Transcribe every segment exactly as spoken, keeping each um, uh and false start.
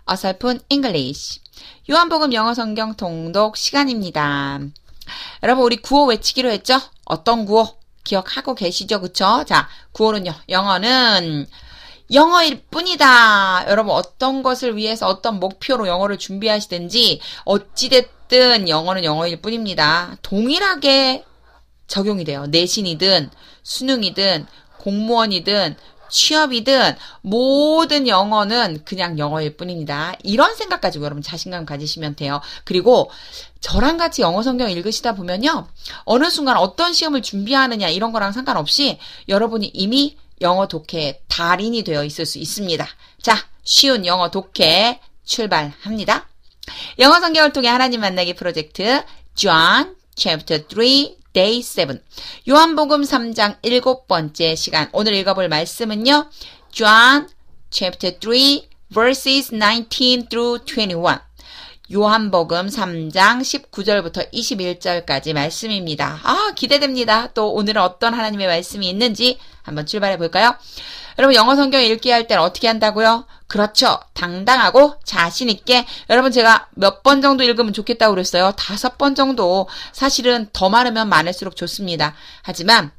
어설픈 English. 요한복음 영어 성경 통독 시간입니다. 여러분 우리 구호 외치기로 했죠? 어떤 구호? 기억하고 계시죠? 그쵸? 자, 구호는요. 영어는 영어일 뿐이다. 여러분 어떤 것을 위해서 어떤 목표로 영어를 준비하시든지 어찌됐든 영어는 영어일 뿐입니다. 동일하게 적용이 돼요. 내신이든 수능이든 공무원이든 취업이든 모든 영어는 그냥 영어일 뿐입니다. 이런 생각 가지고 여러분 자신감 가지시면 돼요. 그리고 저랑 같이 영어 성경 읽으시다 보면요. 어느 순간 어떤 시험을 준비하느냐 이런 거랑 상관없이 여러분이 이미 영어 독해의 달인이 되어 있을 수 있습니다. 자, 쉬운 영어 독해 출발합니다. 영어 성경을 통해 하나님 만나기 프로젝트 John Chapter three Day seven. 요한복음 삼 장 일곱 번째 시간. 오늘 읽어볼 말씀은요. John chapter three verses nineteen through twenty-one. 요한복음 삼 장 십구 절부터 이십일 절까지 말씀입니다. 아, 기대됩니다. 또 오늘은 어떤 하나님의 말씀이 있는지 한번 출발해 볼까요? 여러분 영어 성경 읽기 할 때는 어떻게 한다고요? 그렇죠. 당당하고 자신 있게. 여러분 제가 몇 번 정도 읽으면 좋겠다고 그랬어요. 다섯 번 정도. 사실은 더 많으면 많을수록 좋습니다. 하지만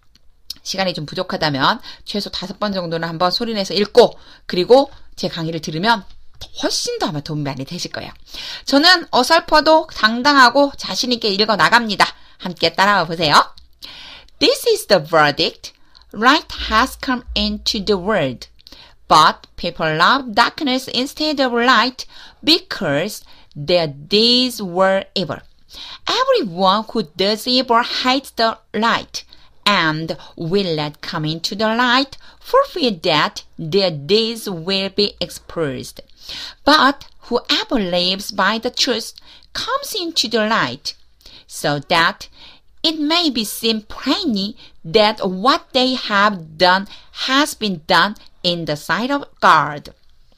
시간이 좀 부족하다면 최소 다섯 번 정도는 한번 소리내서 읽고 그리고 제 강의를 들으면 훨씬 더 아마 도움이 많이 되실 거예요. 저는 어설퍼도 당당하고 자신 있게 읽어 나갑니다. 함께 따라와 보세요. This is the verdict. Light has come into the world. But people love darkness instead of light because their deeds were evil. Everyone who does evil hates the light and will not come into the light for fear that their deeds will be exposed. But whoever lives by the truth comes into the light, so that it may be seen plainly that what they have done has been done in the sight of God.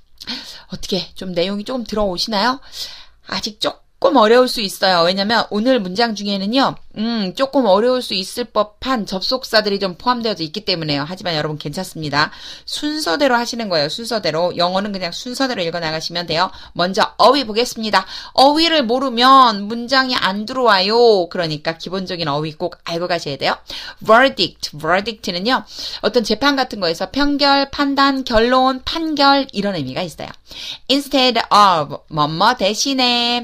어떻게 좀 내용이 조금 들어오시나요? 아직 조금 어려울 수 있어요. 왜냐면 오늘 문장 중에는요. 음, 조금 어려울 수 있을 법한 접속사들이 좀 포함되어져 있기 때문에요. 하지만 여러분 괜찮습니다. 순서대로 하시는 거예요. 순서대로. 영어는 그냥 순서대로 읽어나가시면 돼요. 먼저 어휘 보겠습니다. 어휘를 모르면 문장이 안 들어와요. 그러니까 기본적인 어휘 꼭 알고 가셔야 돼요. verdict. verdict는요. 어떤 재판 같은 거에서 편결, 판단, 결론, 판결 이런 의미가 있어요. instead of 뭐뭐 대신에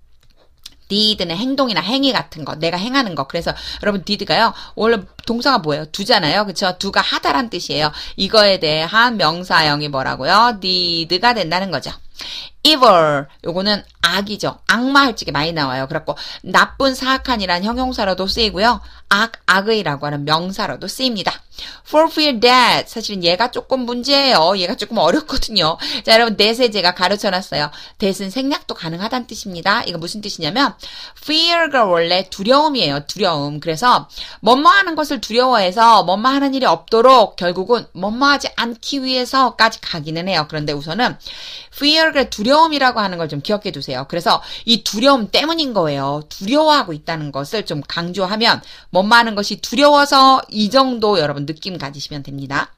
did는 행동이나 행위 같은 거, 내가 행하는 거. 그래서 여러분 did가요. 원래 동사가 뭐예요? 두잖아요. 그쵸? 두가 하다란 뜻이에요. 이거에 대한 명사형이 뭐라고요? did가 된다는 거죠. evil, 요거는 악이죠. 악마 할 적에 많이 나와요. 그래갖고 나쁜 사악한이란 형용사로도 쓰이고요. 악, 악의라고 하는 명사로도 쓰입니다. for fear that, 사실은 얘가 조금 문제예요. 얘가 조금 어렵거든요. 자, 여러분 that에 제가 가르쳐놨어요. that은 생략도 가능하다는 뜻입니다. 이거 무슨 뜻이냐면 fear가 원래 두려움이에요. 두려움. 그래서 뭐뭐 하는 것을 두려워해서 뭐뭐 하는 일이 없도록 결국은 뭐뭐 하지 않기 위해서까지 가기는 해요. 그런데 우선은 fear가 두려움이라고 하는 걸 좀 기억해 두세요. 그래서 이 두려움 때문인 거예요. 두려워하고 있다는 것을 좀 강조하면 뭐뭐 하는 것이 두려워서 이 정도 여러분 느낌 가지시면 됩니다.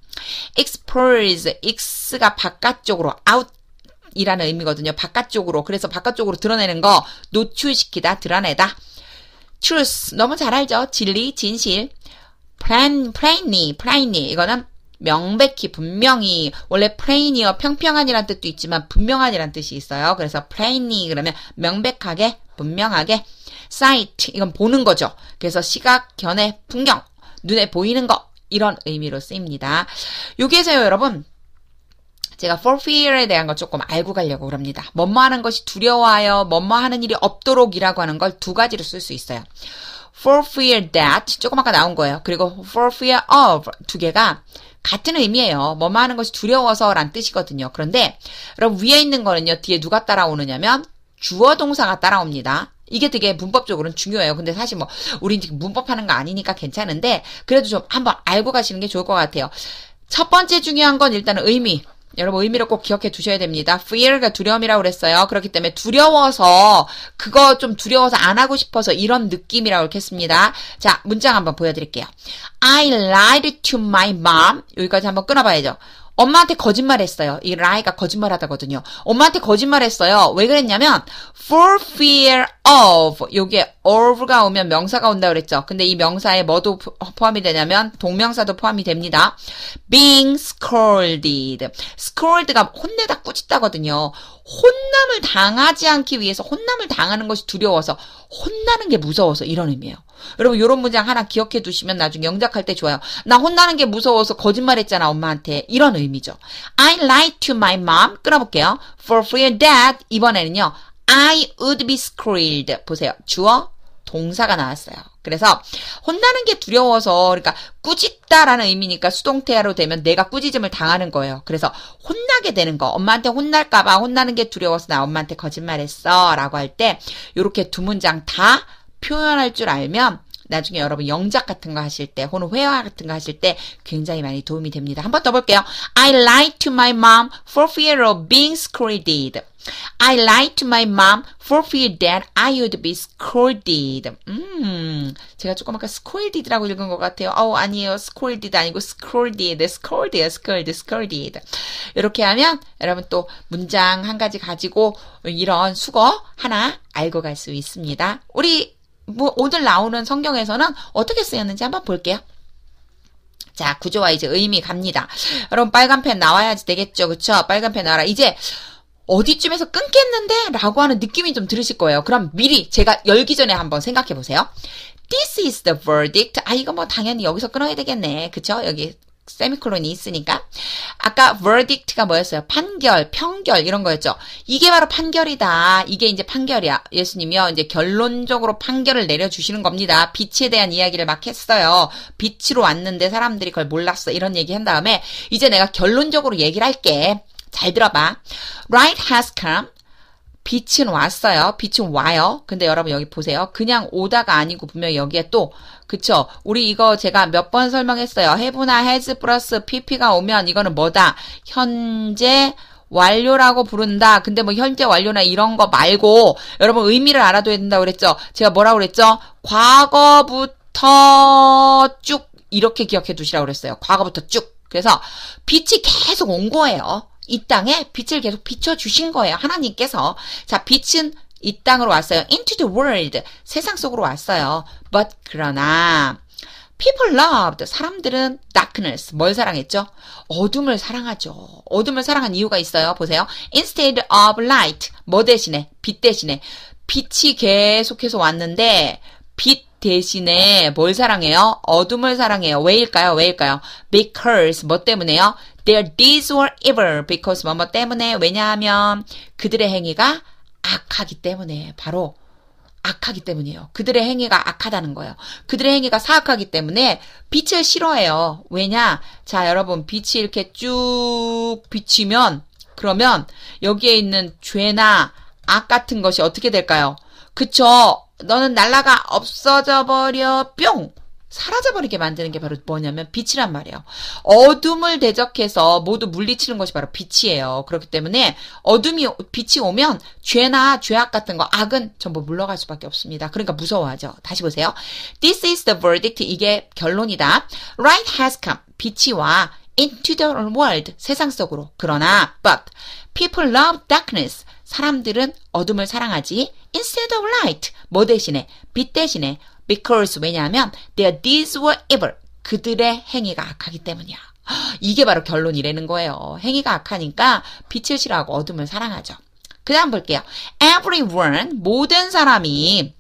expose, x가 바깥쪽으로, out 이라는 의미거든요. 바깥쪽으로. 그래서 바깥쪽으로 드러내는 거, 노출시키다, 드러내다. truth, 너무 잘 알죠? 진리, 진실. plain, plainly, plainly, 이거는 명백히, 분명히. 원래 plain이요, 평평한이란 뜻도 있지만 분명한이란 뜻이 있어요. 그래서 plainly 그러면 명백하게, 분명하게. sight, 이건 보는 거죠. 그래서 시각, 견해, 풍경, 눈에 보이는 거. 이런 의미로 쓰입니다. 여기에서요, 여러분. 제가 for fear에 대한 거 조금 알고 가려고 합니다. 뭐뭐 하는 것이 두려워하여 뭐뭐 하는 일이 없도록 이라고 하는 걸 두 가지로 쓸 수 있어요. for fear that, 조금 아까 나온 거예요. 그리고 for fear of, 두 개가 같은 의미예요. 뭐뭐 하는 것이 두려워서 란 뜻이거든요. 그런데 여러분 위에 있는 거는요. 뒤에 누가 따라오느냐면 주어 동사가 따라옵니다. 이게 되게 문법적으로는 중요해요. 근데 사실 뭐 우린 지금 문법하는 거 아니니까 괜찮은데 그래도 좀 한번 알고 가시는 게 좋을 것 같아요. 첫 번째 중요한 건 일단은 의미. 여러분 의미를 꼭 기억해 두셔야 됩니다. fear가 두려움이라고 그랬어요. 그렇기 때문에 두려워서 그거 좀 두려워서 안 하고 싶어서 이런 느낌이라고 이렇게 했습니다. 자, 문장 한번 보여드릴게요. I lied to my mom. 여기까지 한번 끊어봐야죠. 엄마한테 거짓말했어요. 이 lie가 거짓말하다거든요. 엄마한테 거짓말했어요. 왜 그랬냐면 for fear of 요게 of가 오면 명사가 온다 그랬죠. 근데 이 명사에 뭐도 포함이 되냐면 동명사도 포함이 됩니다. being scolded. scolded가 혼내다 꾸짖다거든요. 혼남을 당하지 않기 위해서 혼남을 당하는 것이 두려워서 혼나는 게 무서워서 이런 의미예요. 여러분 이런 문장 하나 기억해 두시면 나중에 영작할 때 좋아요. 나 혼나는 게 무서워서 거짓말했잖아 엄마한테. 이런 의미죠. I lied to my mom. 끊어볼게요. For fear that 이번에는요. I would be scolded. 보세요. 주어 동사가 나왔어요. 그래서 혼나는 게 두려워서 그러니까 꾸짖다라는 의미니까 수동태로 되면 내가 꾸짖음을 당하는 거예요. 그래서 혼나게 되는 거. 엄마한테 혼날까 봐 혼나는 게 두려워서 나 엄마한테 거짓말했어 라고 할 때 이렇게 두 문장 다 표현할 줄 알면 나중에 여러분 영작 같은 거 하실 때 혹은 회화 같은 거 하실 때 굉장히 많이 도움이 됩니다. 한번 더 볼게요. I lied to my mom for fear of being scolded. I lied to my mom for fear that I would be scolded. 음, 제가 조금 아까 scolded라고 읽은 것 같아요. 어, 아니에요. scolded 아니고 scolded, scolded, scolded, scolded. 이렇게 하면 여러분 또 문장 한 가지 가지고 이런 수거 하나 알고 갈 수 있습니다. 우리 뭐 오늘 나오는 성경에서는 어떻게 쓰였는지 한번 볼게요. 자, 구조와 이제 의미 갑니다. 여러분 빨간 펜 나와야지 되겠죠. 그쵸? 빨간 펜 나와라. 이제 어디쯤에서 끊겠는데? 라고 하는 느낌이 좀 들으실 거예요. 그럼 미리 제가 열기 전에 한번 생각해 보세요. This is the verdict. 아, 이거 뭐 당연히 여기서 끊어야 되겠네. 그쵸? 여기 세미콜론이 있으니까. 아까 verdict가 뭐였어요? 판결, 평결 이런 거였죠. 이게 바로 판결이다. 이게 이제 판결이야. 예수님이요. 이제 결론적으로 판결을 내려주시는 겁니다. 빛에 대한 이야기를 막 했어요. 빛으로 왔는데 사람들이 그걸 몰랐어. 이런 얘기 한 다음에 이제 내가 결론적으로 얘기를 할게. 잘 들어봐. Light has come. 빛은 왔어요. 빛은 와요. 근데 여러분 여기 보세요. 그냥 오다가 아니고 분명히 여기에 또 그쵸? 우리 이거 제가 몇 번 설명했어요. have나 has 플러스 pp가 오면 이거는 뭐다? 현재 완료라고 부른다. 근데 뭐 현재 완료나 이런 거 말고 여러분 의미를 알아둬야 된다고 그랬죠? 제가 뭐라고 그랬죠? 과거부터 쭉 이렇게 기억해 두시라고 그랬어요. 과거부터 쭉. 그래서 빛이 계속 온 거예요. 이 땅에 빛을 계속 비춰주신 거예요. 하나님께서. 자, 빛은 이 땅으로 왔어요. into the world. 세상 속으로 왔어요. but 그러나 people loved. 사람들은 darkness. 뭘 사랑했죠? 어둠을 사랑하죠. 어둠을 사랑한 이유가 있어요. 보세요. instead of light. 뭐 대신에? 빛 대신에. 빛이 계속해서 왔는데 빛 대신에 뭘 사랑해요? 어둠을 사랑해요. 왜일까요? 왜일까요? because 뭐 때문에요? Their deeds were evil. because 뭐뭐 때문에. 왜냐하면 그들의 행위가 악하기 때문에. 바로 악하기 때문이에요. 그들의 행위가 악하다는 거예요. 그들의 행위가 사악하기 때문에 빛을 싫어해요. 왜냐? 자, 여러분 빛이 이렇게 쭉 비치면 그러면 여기에 있는 죄나 악 같은 것이 어떻게 될까요? 그쵸? 너는 날라가 없어져 버려 뿅! 사라져버리게 만드는 게 바로 뭐냐면 빛이란 말이에요. 어둠을 대적해서 모두 물리치는 것이 바로 빛이에요. 그렇기 때문에 어둠이 빛이 오면 죄나 죄악 같은 거 악은 전부 물러갈 수밖에 없습니다. 그러니까 무서워하죠. 다시 보세요. This is the verdict. 이게 결론이다. Light has come. 빛이 와. into the world. 세상 속으로. 그러나 but people love darkness. 사람들은 어둠을 사랑하지. instead of light. 뭐 대신에? 빛 대신에. because 왜냐하면 their deeds were evil. 그들의 행위가 악하기 때문이야. 이게 바로 결론이라는 거예요. 행위가 악하니까 빛을 싫어하고 어둠을 사랑하죠. 그 다음 볼게요. everyone 모든 사람이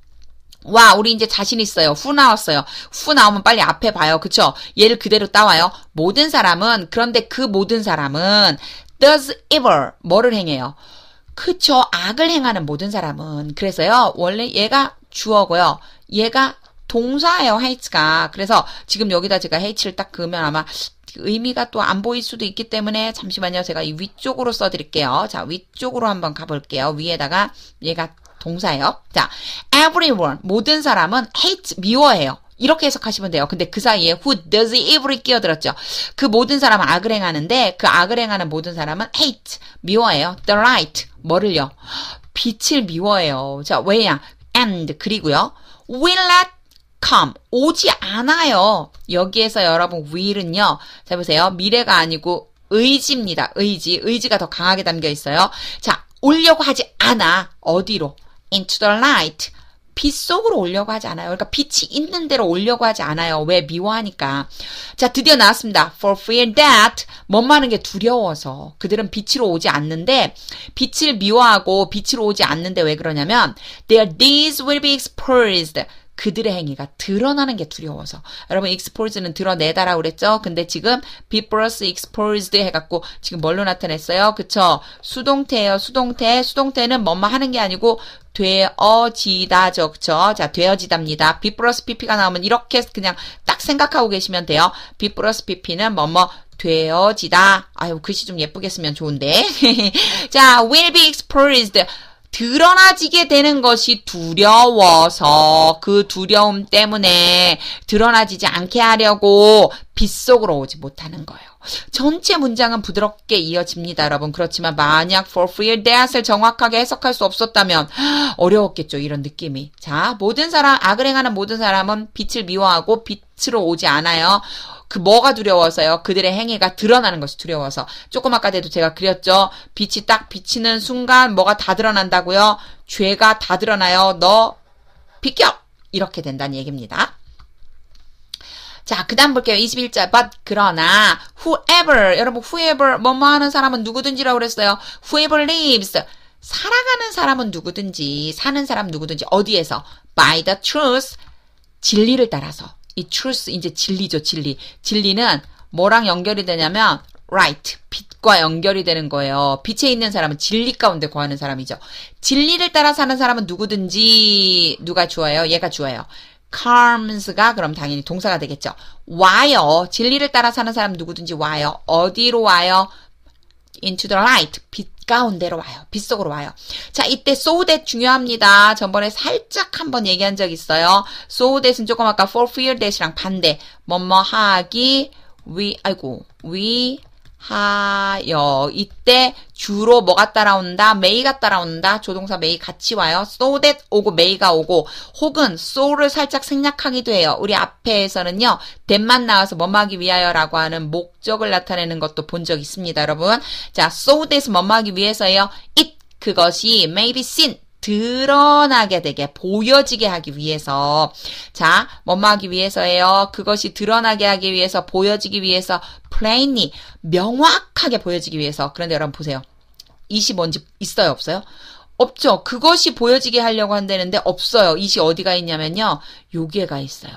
와 우리 이제 자신 있어요. 후 나왔어요. 후 나오면 빨리 앞에 봐요. 그쵸? 얘를 그대로 따와요. 모든 사람은 그런데 그 모든 사람은 does evil 뭐를 행해요? 그쵸? 악을 행하는 모든 사람은 그래서요. 원래 얘가 주어고요. 얘가 동사예요. hate가. 그래서 지금 여기다 제가 hate를 딱 그으면 아마 의미가 또 안 보일 수도 있기 때문에 잠시만요. 제가 이 위쪽으로 써드릴게요. 자, 위쪽으로 한번 가볼게요. 위에다가 얘가 동사예요. 자, everyone 모든 사람은 hate 미워해요. 이렇게 해석하시면 돼요. 근데 그 사이에 who does evil이 끼어들었죠. 그 모든 사람은 악을 행하는데 그 악을 행하는 모든 사람은 hate 미워해요. the light 뭐를요? 빛을 미워해요. 자, 왜냐? and 그리고요. will not come 오지 않아요. 여기에서 여러분 will은요. 자 보세요. 미래가 아니고 의지입니다. 의지. 의지가 더 강하게 담겨 있어요. 자, 오려고 하지 않아. 어디로? into the light. 빛 속으로 오려고 하지 않아요. 그러니까 빛이 있는 대로 오려고 하지 않아요. 왜? 미워하니까. 자, 드디어 나왔습니다. For fear that 뭔 많은 게 두려워서 그들은 빛으로 오지 않는데 빛을 미워하고 빛으로 오지 않는데 왜 그러냐면 their deeds will be exposed. 그들의 행위가 드러나는 게 두려워서. 여러분 exposed는 드러내다라고 그랬죠? 근데 지금 be plus exposed 해갖고 지금 뭘로 나타냈어요? 그쵸? 수동태예요. 수동태. 수동태는 뭐뭐 하는 게 아니고 되어지다죠. 그쵸? 자, 되어지답니다. be plus pp가 나오면 이렇게 그냥 딱 생각하고 계시면 돼요. be plus pp는 뭐뭐 되어지다. 아유, 글씨 좀 예쁘게 쓰면 좋은데. 자, will be exposed. 드러나지게 되는 것이 두려워서 그 두려움 때문에 드러나지지 않게 하려고 빛 속으로 오지 못하는 거예요. 전체 문장은 부드럽게 이어집니다, 여러분. 그렇지만 만약 for fear that을 정확하게 해석할 수 없었다면 어려웠겠죠, 이런 느낌이. 자, 모든 사람, 악을 행하는 모든 사람은 빛을 미워하고 빛으로 오지 않아요. 그 뭐가 두려워서요? 그들의 행위가 드러나는 것이 두려워서. 조금 아까 때도 제가 그렸죠. 빛이 딱 비치는 순간 뭐가 다 드러난다고요? 죄가 다 드러나요. 너 비켜! 이렇게 된다는 얘기입니다. 자, 그 다음 볼게요. 이십일 절. But 그러나 whoever, 여러분 whoever 뭐뭐 하는 사람은 누구든지라고 그랬어요. whoever lives, 살아가는 사람은 누구든지, 사는 사람 누구든지 어디에서? by the truth, 진리를 따라서. 이 truth, 이제 진리죠, 진리. 진리는 뭐랑 연결이 되냐면 right, 빛과 연결이 되는 거예요. 빛에 있는 사람은 진리 가운데 거하는 사람이죠. 진리를 따라 사는 사람은 누구든지, 누가 주어요? 얘가 주어요. comes가 그럼 당연히 동사가 되겠죠. 와요. 진리를 따라 사는 사람 누구든지 와요. 어디로 와요? into the light. 빛 가운데로 와요. 빛 속으로 와요. 자, 이때 so that 중요합니다. 전번에 살짝 한번 얘기한 적 있어요. so that은 조금 아까 for fear that이랑 반대. 뭐뭐 하기 위, 아이고, 위, 하여. 이때 주로 뭐가 따라온다? may가 따라온다. 조동사 may 같이 와요. so that 오고 may가 오고 혹은 so를 살짝 생략하기도 해요. 우리 앞에서는요. that만 나와서 뭐뭐 하기 위하여라고 하는 목적을 나타내는 것도 본 적 있습니다. 여러분. 자, so that은 뭐뭐 하기 위해서예요. it 그것이 may be seen 드러나게 되게 보여지게 하기 위해서. 자, 뭐뭐 하기 위해서예요. 그것이 드러나게 하기 위해서, 보여지기 위해서, plainly 명확하게 보여지기 위해서. 그런데 여러분 보세요. it이 뭔지 있어요, 없어요? 없죠. 그것이 보여지게 하려고 한다는데 없어요. it이 어디가 있냐면요. 여기에가 있어요.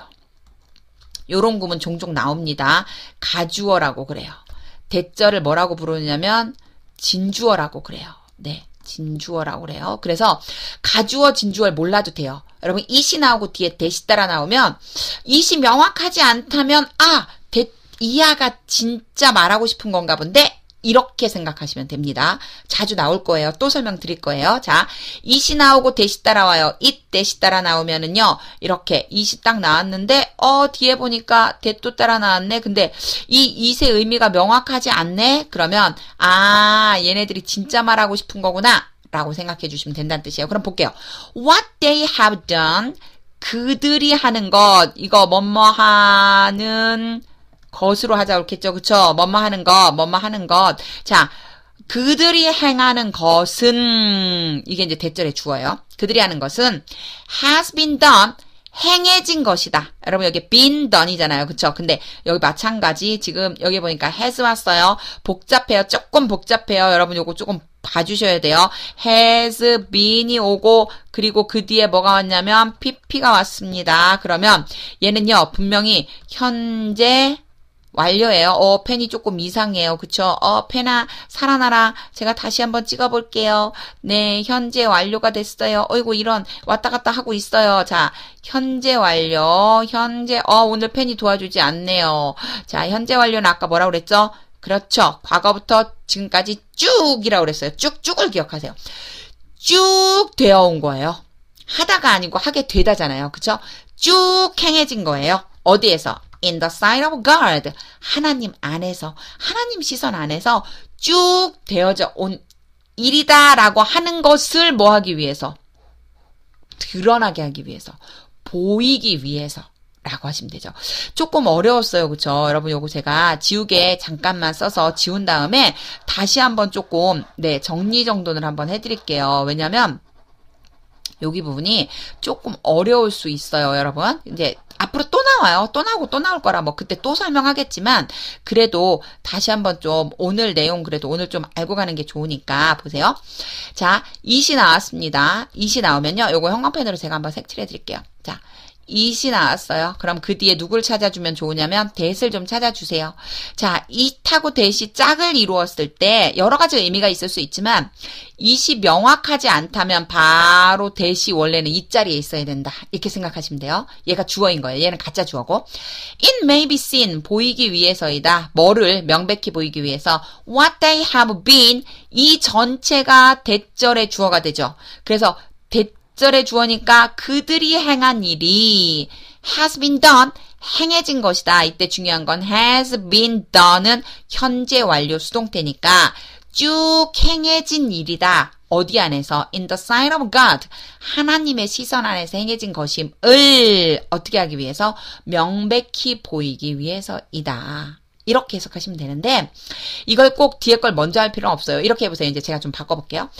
요런 구문 종종 나옵니다. 가주어라고 그래요. 대절을 뭐라고 부르냐면 진주어라고 그래요. 네. 진주어라고 그래요. 그래서 가주어, 진주어를 몰라도 돼요. 여러분 it이 나오고 뒤에 that이 따라 나오면 it이 명확하지 않다면 아, that, 이하가 진짜 말하고 싶은 건가 본데 이렇게 생각하시면 됩니다. 자주 나올 거예요. 또 설명드릴 거예요. 자, it이 나오고 that이 따라와요. it, that이 따라 나오면은요. 이렇게 it이 딱 나왔는데 어 뒤에 보니까 that도 따라 나왔네. 근데 이 it의 의미가 명확하지 않네. 그러면 아 얘네들이 진짜 말하고 싶은 거구나 라고 생각해 주시면 된다는 뜻이에요. 그럼 볼게요. What they have done, 그들이 하는 것, 이거 뭐뭐 하는 것으로 하자 그렇겠죠. 그쵸? 뭐뭐 하는 것, 뭐뭐 하는 것. 자, 그들이 행하는 것은, 이게 이제 대절의 주어예요. 그들이 하는 것은 has been done, 행해진 것이다. 여러분 여기 been done이잖아요. 그쵸? 근데 여기 마찬가지 지금 여기 보니까 has 왔어요. 복잡해요. 조금 복잡해요. 여러분 요거 조금 봐주셔야 돼요. has been이 오고 그리고 그 뒤에 뭐가 왔냐면 pp가 왔습니다. 그러면 얘는요 분명히 현재 완료예요. 어, 펜이 조금 이상해요. 그쵸? 어, 펜아, 살아나라. 제가 다시 한번 찍어볼게요. 네, 현재 완료가 됐어요. 어이구, 이런, 왔다 갔다 하고 있어요. 자, 현재 완료, 현재, 어, 오늘 펜이 도와주지 않네요. 자, 현재 완료는 아까 뭐라고 그랬죠? 그렇죠. 과거부터 지금까지 쭉이라고 그랬어요. 쭉쭉을 기억하세요. 쭉 되어 온 거예요. 하다가 아니고 하게 되다잖아요. 그쵸? 쭉 행해진 거예요. 어디에서? In the sight of God. 하나님 안에서, 하나님 시선 안에서 쭉 되어져 온 일이다라고 하는 것을 뭐 하기 위해서? 드러나게 하기 위해서. 보이기 위해서. 라고 하시면 되죠. 조금 어려웠어요. 그쵸? 여러분, 요거 제가 지우개 잠깐만 써서 지운 다음에 다시 한번 조금, 네, 정리정돈을 한번 해드릴게요. 왜냐면, 여기 부분이 조금 어려울 수 있어요, 여러분. 이제 앞으로 또 나와요. 또 나오고 또 나올 거라 뭐 그때 또 설명하겠지만 그래도 다시 한번 좀 오늘 내용 그래도 오늘 좀 알고 가는 게 좋으니까 보세요. 자, 이시 나왔습니다. 이시 나오면요. 요거 형광펜으로 제가 한번 색칠해 드릴게요. 자, 이시 나왔어요. 그럼 그 뒤에 누굴 찾아주면 좋으냐면 that을 좀 찾아주세요. 자, it하고 that이 짝을 이루었을 때 여러 가지 의미가 있을 수 있지만 it이 명확하지 않다면 바로 that이 원래는 이 자리에 있어야 된다. 이렇게 생각하시면 돼요. 얘가 주어인 거예요. 얘는 가짜 주어고. It may be seen, 보이기 위해서이다. 뭐를 명백히 보이기 위해서 what they have been, 이 전체가 that절의 주어가 되죠. 그래서 that 절의 주어니까 그들이 행한 일이 has been done, 행해진 것이다. 이때 중요한 건 has been done은 현재 완료 수동태니까 쭉 행해진 일이다. 어디 안에서? in the sight of God. 하나님의 시선 안에서 행해진 것임을 어떻게 하기 위해서? 명백히 보이기 위해서이다. 이렇게 해석하시면 되는데 이걸 꼭 뒤에 걸 먼저 할 필요는 없어요. 이렇게 해보세요. 이제 제가 좀 바꿔볼게요.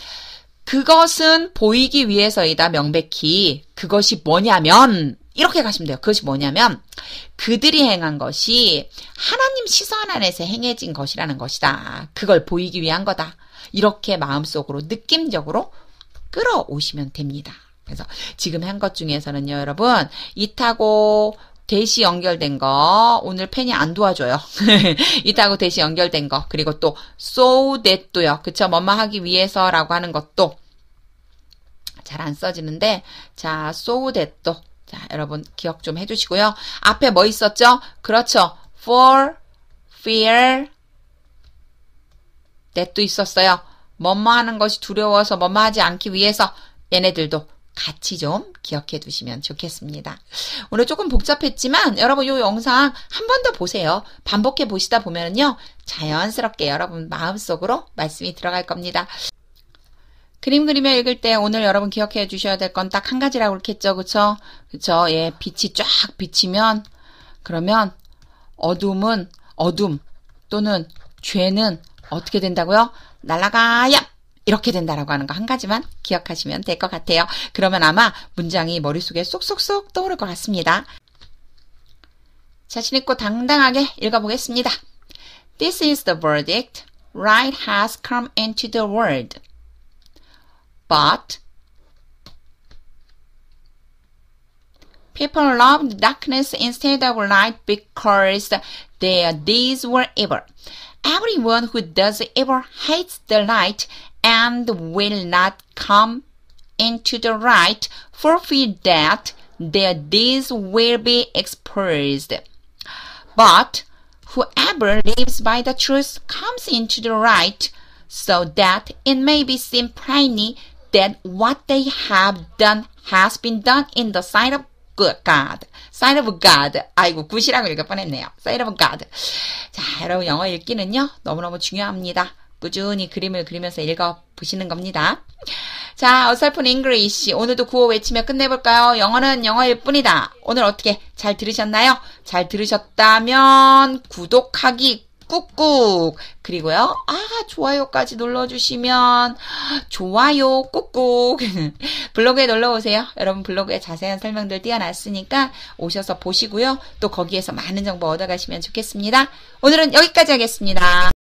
그것은 보이기 위해서이다. 명백히. 그것이 뭐냐면 이렇게 가시면 돼요. 그것이 뭐냐면 그들이 행한 것이 하나님 시선 안에서 행해진 것이라는 것이다. 그걸 보이기 위한 거다. 이렇게 마음속으로 느낌적으로 끌어오시면 됩니다. 그래서 지금 한 것 중에서는요. 여러분 it하고 that이 연결된 거 오늘 펜이 안 도와줘요. it하고 that이 연결된 거 그리고 또 so that도요. 그쵸? 뭐뭐 하기 위해서라고 하는 것도 잘 안 써지는데 자 so that도 자 여러분 기억 좀 해주시고요. 앞에 뭐 있었죠? 그렇죠. for, fear, that도 있었어요. 뭐뭐 하는 것이 두려워서 뭐뭐 하지 않기 위해서 얘네들도 같이 좀 기억해 두시면 좋겠습니다. 오늘 조금 복잡했지만 여러분 이 영상 한 번 더 보세요. 반복해 보시다 보면은요. 자연스럽게 여러분 마음속으로 말씀이 들어갈 겁니다. 그림 그리며 읽을 때 오늘 여러분 기억해 주셔야 될 건 딱 한 가지라고 그랬겠죠. 그쵸? 그쵸? 예, 빛이 쫙 비치면 그러면 어둠은 어둠 또는 죄는 어떻게 된다고요? 날아가야 이렇게 된다라고 하는 거 한 가지만 기억하시면 될 것 같아요. 그러면 아마 문장이 머릿속에 쏙쏙쏙 떠오를 것 같습니다. 자신 있고 당당하게 읽어보겠습니다. This is the verdict. Light has come into the world. But people loved darkness instead of light because their deeds were evil. Everyone who does evil hates the light and will not come into the light for fear that their deeds will be exposed. But whoever lives by the truth comes into the light, so that it may be seen plainly that what they have done has been done in the sight of God. sight of God. 아이고, 굿이라고 읽을 뻔했네요. sight of God. 자, 여러분 영어 읽기는요. 너무너무 중요합니다. 꾸준히 그림을 그리면서 읽어보시는 겁니다. 자, 어설픈 English. 오늘도 구호 외치며 끝내볼까요? 영어는 영어일 뿐이다. 오늘 어떻게 잘 들으셨나요? 잘 들으셨다면 구독하기 꾹꾹. 그리고요. 아, 좋아요까지 눌러주시면 좋아요 꾹꾹. 블로그에 놀러오세요. 여러분 블로그에 자세한 설명들 띄워놨으니까 오셔서 보시고요. 또 거기에서 많은 정보 얻어가시면 좋겠습니다. 오늘은 여기까지 하겠습니다.